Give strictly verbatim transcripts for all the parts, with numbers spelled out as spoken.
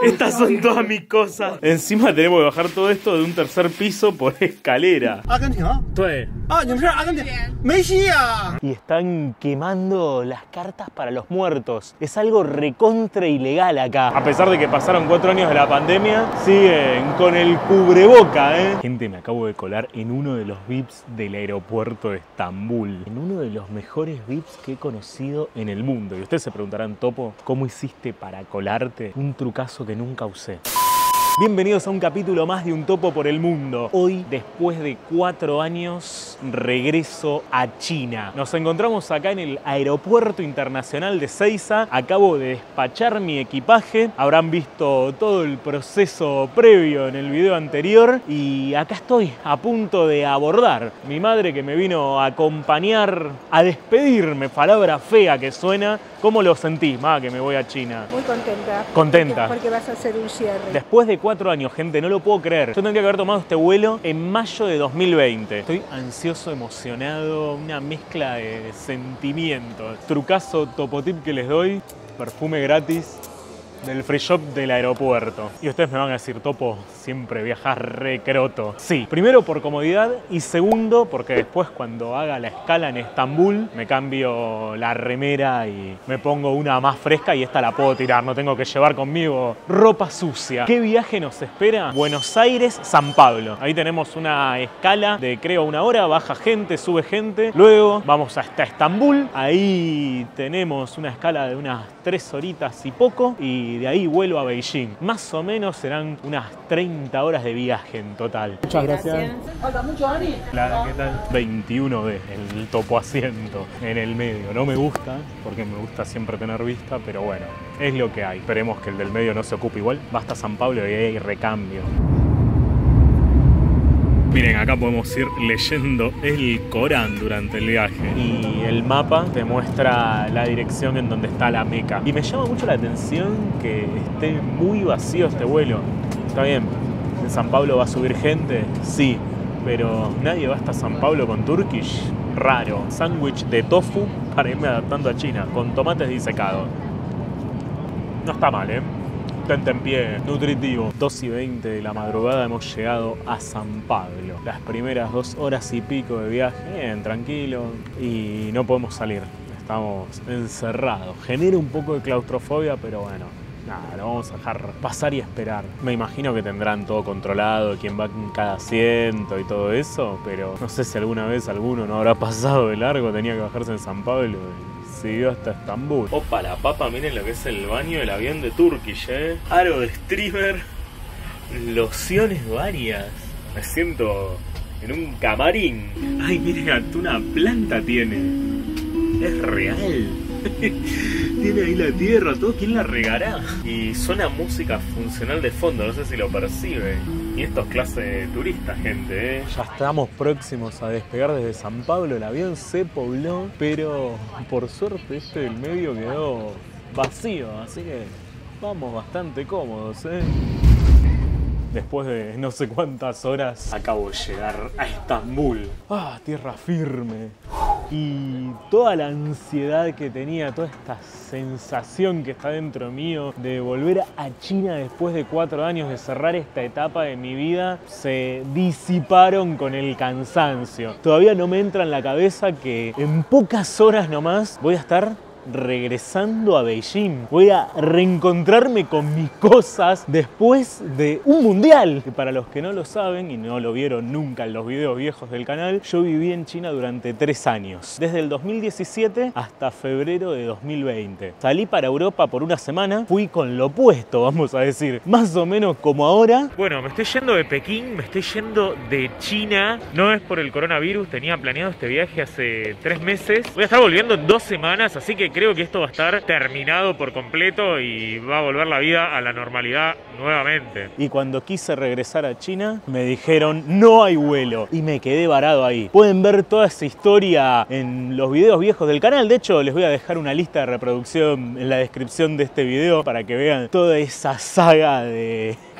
Estas son todas mis cosas. Encima tenemos que bajar todo esto de un tercer piso por escalera. Y están quemando las cartas para los muertos. Es algo recontra ilegal acá. A pesar de que pasaron cuatro años de la pandemia, siguen con el cubreboca, ¿eh? Gente, me acabo de colar en uno de los V I Ps del aeropuerto de Estambul. En uno de los mejores V I Ps que he conocido en el mundo. Y ustedes se preguntarán, Topo, ¿cómo hiciste para colarte? Un trucazo que nunca usé. Bienvenidos a un capítulo más de Un Topo por el Mundo. Hoy, después de cuatro años, regreso a China. Nos encontramos acá en el Aeropuerto Internacional de Seiza. Acabo de despachar mi equipaje. Habrán visto todo el proceso previo en el video anterior. Y acá estoy, a punto de abordar. Mi madre, que me vino a acompañar a despedirme, palabra fea que suena. ¿Cómo lo sentís, ma, que me voy a China? Muy contenta. ¿Contenta? Porque, porque vas a hacer un cierre. Después de cuatro años, gente, no lo puedo creer. Yo tendría que haber tomado este vuelo en mayo de dos mil veinte. Estoy ansioso, emocionado, una mezcla de sentimientos. Trucazo, topotip que les doy, perfume gratis del free shop del aeropuerto. Y ustedes me van a decir, Topo, siempre viajas re croto. Sí, primero por comodidad y segundo porque después cuando haga la escala en Estambul me cambio la remera y me pongo una más fresca y esta la puedo tirar, no tengo que llevar conmigo ropa sucia. ¿Qué viaje nos espera? Buenos Aires, San Pablo. Ahí tenemos una escala de creo una hora, baja gente, sube gente. Luego vamos hasta Estambul. Ahí tenemos una escala de unas tres horitas y poco y de ahí vuelo a Beijing. Más o menos serán unas treinta horas de viaje en total. Muchas gracias. Claro, ¿qué tal? veintiuno D, el topo asiento en el medio. No me gusta, porque me gusta siempre tener vista, pero bueno, es lo que hay. Esperemos que el del medio no se ocupe igual. Va hasta San Pablo y ahí hay recambio. Miren, acá podemos ir leyendo el Corán durante el viaje. Y el mapa te muestra la dirección en donde está la Meca. Y me llama mucho la atención que esté muy vacío este vuelo. Está bien, en San Pablo va a subir gente, sí, pero nadie va hasta San Pablo con Turkish. Raro. Sándwich de tofu para irme adaptando a China, con tomates disecados. No está mal, ¿eh? Tentempié, nutritivo. dos y veinte de la madrugada hemos llegado a San Pablo. Las primeras dos horas y pico de viaje, bien, tranquilo. Y no podemos salir, estamos encerrados. Genera un poco de claustrofobia, pero bueno, nada, lo vamos a dejar pasar y esperar. Me imagino que tendrán todo controlado, quién va en cada asiento y todo eso, pero no sé si alguna vez alguno no habrá pasado de largo, tenía que bajarse en San Pablo y siguió hasta Estambul. Opa la papa, miren lo que es el baño del avión de Turkish, eh. Aro de streamer, lociones varias. Me siento en un camarín. Ay, miren, hasta una planta tiene. Es real. Tiene ahí la tierra, todo. ¿Quién la regará? Y suena música funcional de fondo, no sé si lo percibe. Y esto es clase de turista, gente, ¿eh? Ya estamos próximos a despegar desde San Pablo. El avión se pobló, pero por suerte este del medio quedó vacío. Así que vamos bastante cómodos, ¿eh? Después de no sé cuántas horas acabo de llegar a Estambul. Ah, tierra firme. Y toda la ansiedad que tenía, toda esta sensación que está dentro mío de volver a China después de cuatro años, de cerrar esta etapa de mi vida, se disiparon con el cansancio. Todavía no me entra en la cabeza que en pocas horas nomás voy a estar regresando a Beijing. Voy a reencontrarme con mis cosas después de un mundial. Que para los que no lo saben y no lo vieron nunca en los videos viejos del canal, yo viví en China durante tres años. Desde el dos mil diecisiete hasta febrero de dos mil veinte. Salí para Europa por una semana. Fui con lo opuesto, vamos a decir. Más o menos como ahora. Bueno, me estoy yendo de Pekín, me estoy yendo de China. No es por el coronavirus, tenía planeado este viaje hace tres meses. Voy a estar volviendo en dos semanas, así que creo que esto va a estar terminado por completo y va a volver la vida a la normalidad nuevamente. Y cuando quise regresar a China, me dijeron no hay vuelo y me quedé varado ahí. Pueden ver toda esa historia en los videos viejos del canal. De hecho, les voy a dejar una lista de reproducción en la descripción de este video para que vean toda esa saga de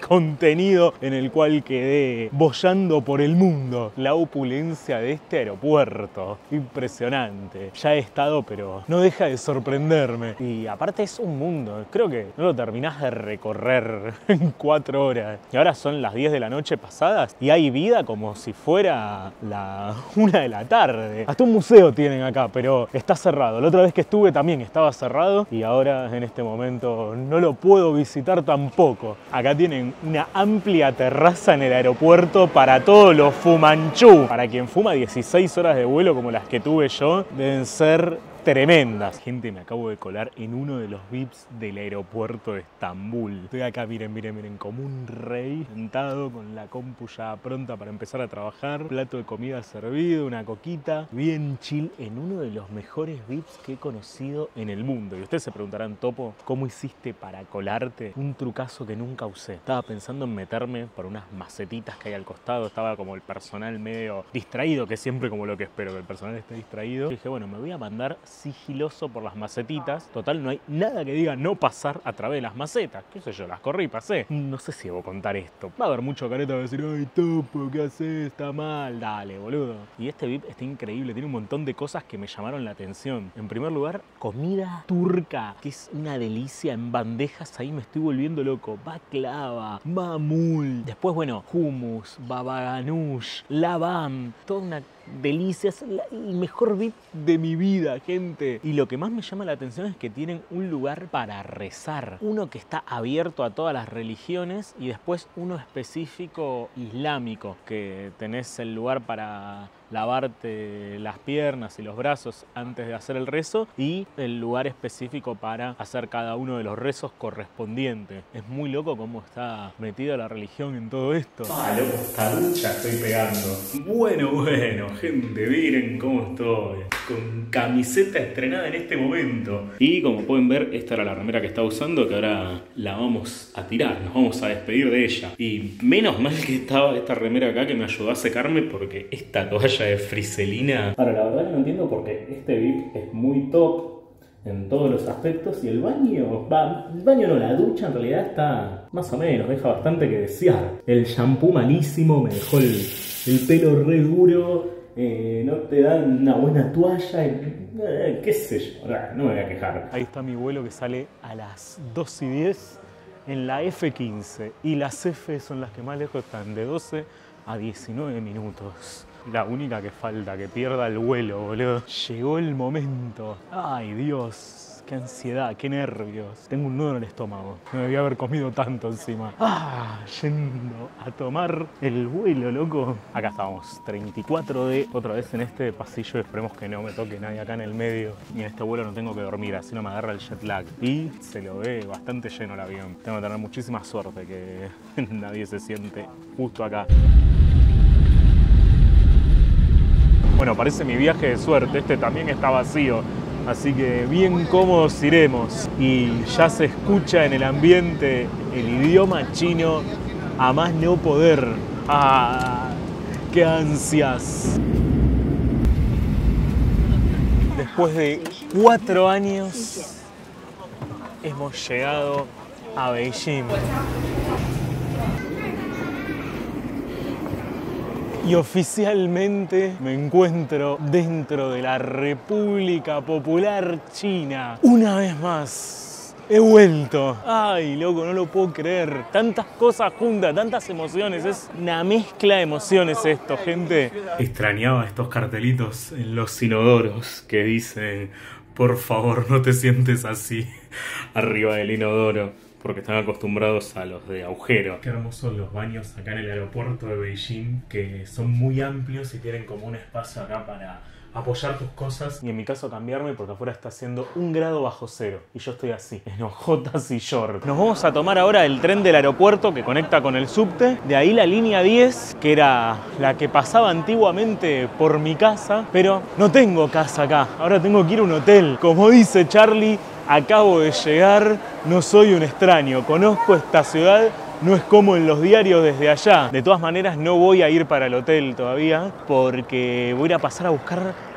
contenido en el cual quedé boyando por el mundo. La opulencia de este aeropuerto, impresionante. Ya he estado, pero no deja de sorprenderme. Y aparte es un mundo, creo que no lo terminás de recorrer en cuatro horas. Y ahora son las diez de la noche pasadas y hay vida como si fuera la una de la tarde. Hasta un museo tienen acá, pero está cerrado. La otra vez que estuve también estaba cerrado y ahora en este momento no lo puedo visitar tampoco. Acá tienen una amplia terraza en el aeropuerto para todos los fumanchú. Para quien fuma dieciséis horas de vuelo como las que tuve yo, deben ser tremendas. Gente, me acabo de colar en uno de los V I Ps del aeropuerto de Estambul. Estoy acá, miren, miren, miren, como un rey, sentado con la compu ya pronta para empezar a trabajar. Plato de comida servido, una coquita, bien chill, en uno de los mejores V I Ps que he conocido en el mundo. Y ustedes se preguntarán, Topo, ¿cómo hiciste para colarte? Un trucazo que nunca usé. Estaba pensando en meterme por unas macetitas que hay al costado. Estaba como el personal medio distraído, que siempre como lo que espero, que el personal esté distraído. Y dije, bueno, me voy a mandar sigiloso por las macetitas. Total, no hay nada que diga no pasar a través de las macetas. Qué sé yo, las corrí y pasé. No sé si debo contar esto. Va a haber mucho careta que va a decir, ay, Topo, ¿qué haces? Está mal. Dale, boludo. Y este V I P está increíble. Tiene un montón de cosas que me llamaron la atención. En primer lugar, comida turca, que es una delicia en bandejas. Ahí me estoy volviendo loco. Baklava, mamul. Después, bueno, hummus, baba ganoush, labam. Toda una delicia. Es el mejor V I P de mi vida, gente. Y lo que más me llama la atención es que tienen un lugar para rezar. Uno que está abierto a todas las religiones y después uno específico islámico, que tenés el lugar para lavarte las piernas y los brazos antes de hacer el rezo y el lugar específico para hacer cada uno de los rezos correspondientes. Es muy loco cómo está metida la religión en todo esto. Ah, loco, esta ducha estoy pegando. Bueno, bueno, gente, miren cómo estoy. Con camiseta estrenada en este momento. Y como pueden ver, esta era la remera que estaba usando, que ahora la vamos a tirar, nos vamos a despedir de ella. Y menos mal que estaba esta remera acá que me ayudó a secarme, porque esta toalla de friselina... Ahora, la verdad que no entiendo porque este V I P es muy top en todos los aspectos y el baño... Va, el baño no, la ducha en realidad está más o menos, deja bastante que desear. El shampoo malísimo, me dejó el, el pelo re duro... Eh, no te dan una buena toalla, eh, qué sé yo, no me voy a quejar. Ahí está mi vuelo que sale a las dos y diez en la F quince y las F son las que más lejos están, de doce a diecinueve minutos. La única que falta, que pierda el vuelo, boludo. Llegó el momento. Ay, Dios. Qué ansiedad, qué nervios. Tengo un nudo en el estómago. No debía haber comido tanto encima. Ah, yendo a tomar el vuelo, loco. Acá estamos, treinta y cuatro D. Otra vez en este pasillo. Esperemos que no me toque nadie acá en el medio. Y en este vuelo no tengo que dormir, así no me agarra el jet lag. Y se lo ve bastante lleno el avión. Tengo que tener muchísima suerte que nadie se siente justo acá. Bueno, parece mi viaje de suerte. Este también está vacío. Así que bien cómodos iremos. Y ya se escucha en el ambiente el idioma chino a más no poder. ¡Ah! ¡Qué ansias! Después de cuatro años hemos llegado a Beijing. Y oficialmente me encuentro dentro de la República Popular China. Una vez más, he vuelto. Ay, loco, no lo puedo creer. Tantas cosas juntas, tantas emociones. Es una mezcla de emociones esto, gente. Extrañaba estos cartelitos en los inodoros que dicen, por favor, no te sientes así, arriba del inodoro. Porque están acostumbrados a los de agujero. Qué hermosos son los baños acá en el aeropuerto de Beijing, que son muy amplios y tienen como un espacio acá para apoyar tus cosas. Y en mi caso cambiarme porque afuera está haciendo un grado bajo cero. Y yo estoy así, en ojotas y short. Nos vamos a tomar ahora el tren del aeropuerto que conecta con el subte. De ahí la línea diez, que era la que pasaba antiguamente por mi casa. Pero no tengo casa acá, ahora tengo que ir a un hotel. Como dice Charlie, acabo de llegar, no soy un extraño, conozco esta ciudad, no es como en los diarios desde allá. De todas maneras no voy a ir para el hotel todavía porque voy a ir a pasar a buscar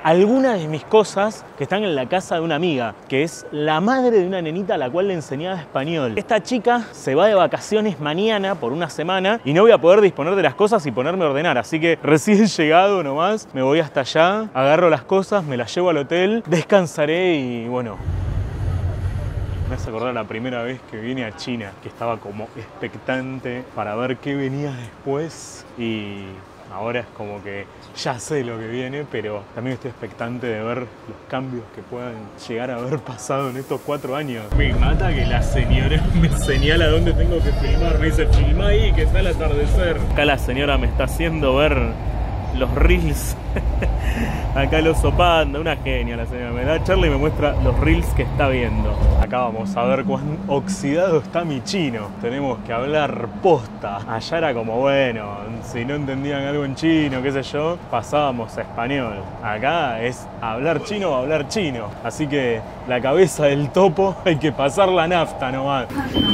algunas de mis cosas que están en la casa de una amiga, que es la madre de una nenita a la cual le enseñaba español. Esta chica se va de vacaciones mañana por una semana y no voy a poder disponer de las cosas y ponerme a ordenar, así que recién llegado nomás, me voy hasta allá, agarro las cosas, me las llevo al hotel, descansaré y bueno... Me hace acordar la primera vez que vine a China, que estaba como expectante para ver qué venía después y ahora es como que ya sé lo que viene, pero también estoy expectante de ver los cambios que puedan llegar a haber pasado en estos cuatro años. Me mata que la señora me señala dónde tengo que filmar, me dice filma ahí que está el atardecer. Acá la señora me está haciendo ver los reels. Acá el oso panda, una genia la señora. Me da charla y me muestra los reels que está viendo. Acá vamos a ver cuán oxidado está mi chino. Tenemos que hablar posta. Allá era como, bueno, si no entendían algo en chino, qué sé yo, pasábamos a español. Acá es hablar chino o hablar chino. Así que la cabeza del topo hay que pasar la nafta nomás.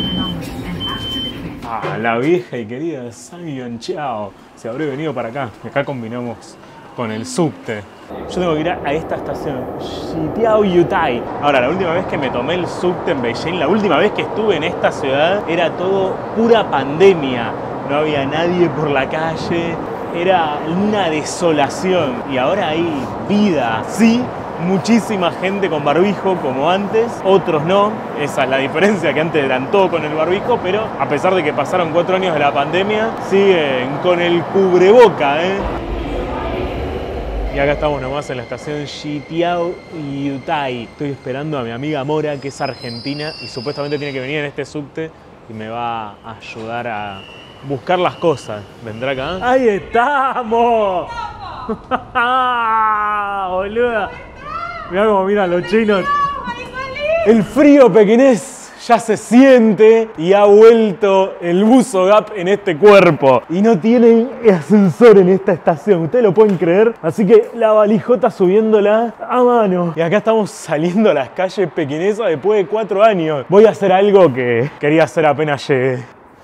Ah, la vieja y querida Saiyan Chao. Se habré venido para acá. Acá combinamos con el subte. Yo tengo que ir a esta estación, Xipiao Yutai. Ahora, la última vez que me tomé el subte en Beijing, la última vez que estuve en esta ciudad, era todo pura pandemia. No había nadie por la calle, era una desolación. Y ahora hay vida, sí, muchísima gente con barbijo como antes, otros no. Esa es la diferencia, que antes eran todos con el barbijo, pero a pesar de que pasaron cuatro años de la pandemia, siguen con el cubreboca, ¿eh? Y acá estamos nomás en la estación Xipiao Yutai. Estoy esperando a mi amiga Mora, que es argentina y supuestamente tiene que venir en este subte y me va a ayudar a buscar las cosas. ¿Vendrá acá? ¡Ahí estamos! ¡Boluda! Mirá cómo miran los chinos. El frío pequinés ya se siente y ha vuelto el buzo Gap en este cuerpo. Y no tienen ascensor en esta estación, ¿ustedes lo pueden creer? Así que la valijota subiéndola a mano. Y acá estamos saliendo a las calles pequinesas después de cuatro años. Voy a hacer algo que quería hacer apenas llegué.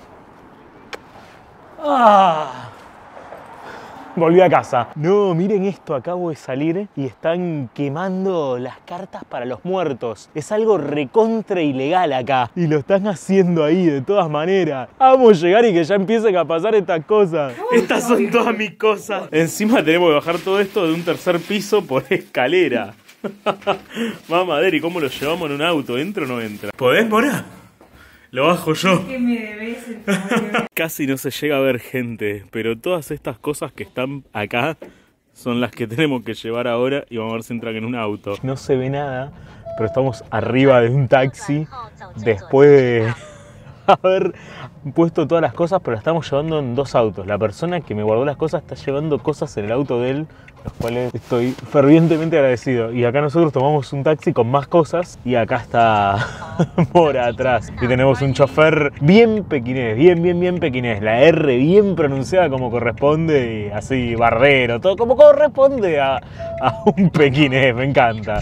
¡Ah! Volví a casa. No, miren esto, acabo de salir y están quemando las cartas para los muertos. Es algo recontra ilegal acá. Y lo están haciendo ahí de todas maneras. Vamos a llegar y que ya empiecen a pasar estas cosas. Estas son todas mis cosas. Encima tenemos que bajar todo esto de un tercer piso por escalera. Mamadera, ¿y cómo lo llevamos en un auto? ¿Entra o no entra? ¿Podés, Mora? Lo bajo yo. ¿Qué me debes el favor? Casi no se llega a ver gente, pero todas estas cosas que están acá son las que tenemos que llevar ahora y vamos a ver si entran en un auto. No se ve nada, pero estamos arriba de un taxi después de haber puesto todas las cosas, pero la estamos llevando en dos autos. La persona que me guardó las cosas está llevando cosas en el auto de él, los cuales estoy fervientemente agradecido. Y acá nosotros tomamos un taxi con más cosas y acá está Mora atrás. Y tenemos un chofer bien pequinés, bien, bien, bien pequinés. La R bien pronunciada como corresponde y así bardero, todo como corresponde a, a un pequinés, me encanta.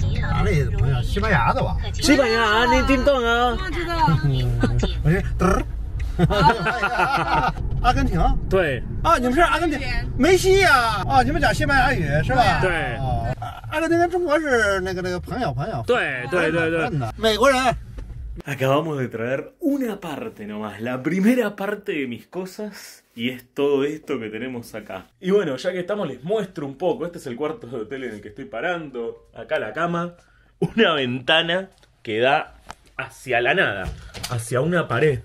Acabamos de traer una parte nomás, la primera parte de mis cosas, y es todo esto que tenemos acá. Y bueno, ya que estamos les muestro un poco. Este es el cuarto de hotel en el que estoy parando. Acá la cama, una ventana que da hacia la nada, hacia una pared.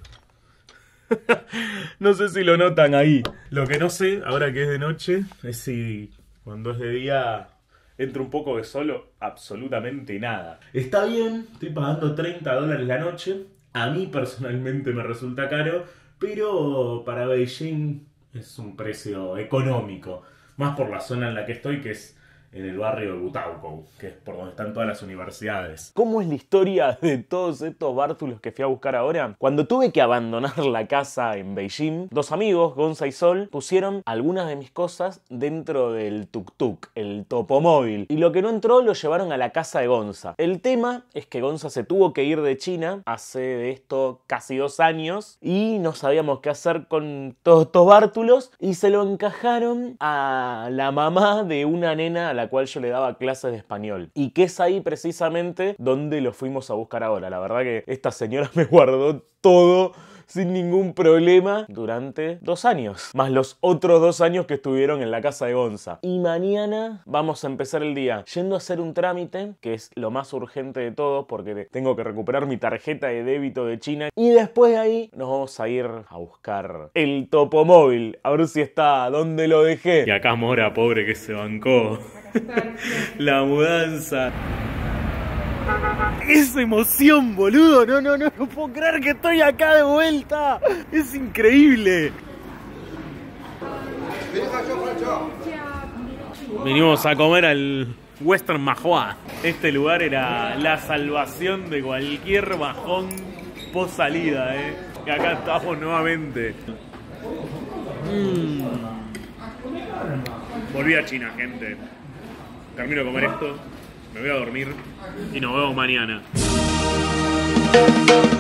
No sé si lo notan ahí. Lo que no sé, ahora que es de noche, es si cuando es de día entra un poco de sol o absolutamente nada. Está bien, estoy pagando treinta dólares la noche. A mí personalmente me resulta caro, pero para Beijing es un precio económico. Más por la zona en la que estoy, que es en el barrio de Butaukou, que es por donde están todas las universidades. ¿Cómo es la historia de todos estos bártulos que fui a buscar ahora? Cuando tuve que abandonar la casa en Beijing, dos amigos, Gonza y Sol, pusieron algunas de mis cosas dentro del tuk-tuk, el topomóvil. Y lo que no entró lo llevaron a la casa de Gonza. El tema es que Gonza se tuvo que ir de China hace de esto casi dos años y no sabíamos qué hacer con todos estos bártulos y se lo encajaron a la mamá de una nena a la la cual yo le daba clases de español. Y que es ahí precisamente donde lo fuimos a buscar ahora. La verdad que esta señora me guardó todo sin ningún problema durante dos años. Más los otros dos años que estuvieron en la casa de Gonza. Y mañana vamos a empezar el día yendo a hacer un trámite, que es lo más urgente de todo, porque tengo que recuperar mi tarjeta de débito de China. Y después de ahí nos vamos a ir a buscar el topomóvil. A ver si está donde lo dejé. Y acá Mora, pobre, que se bancó la mudanza. ¡Esa emoción, boludo! No, no, no, no puedo creer que estoy acá de vuelta. Es increíble. Vinimos a comer al Western Mahua. Este lugar era la salvación de cualquier bajón post salida, eh. Y acá estamos nuevamente. Mm. Volví a China, gente. Termino de comer esto, me voy a dormir y nos vemos mañana.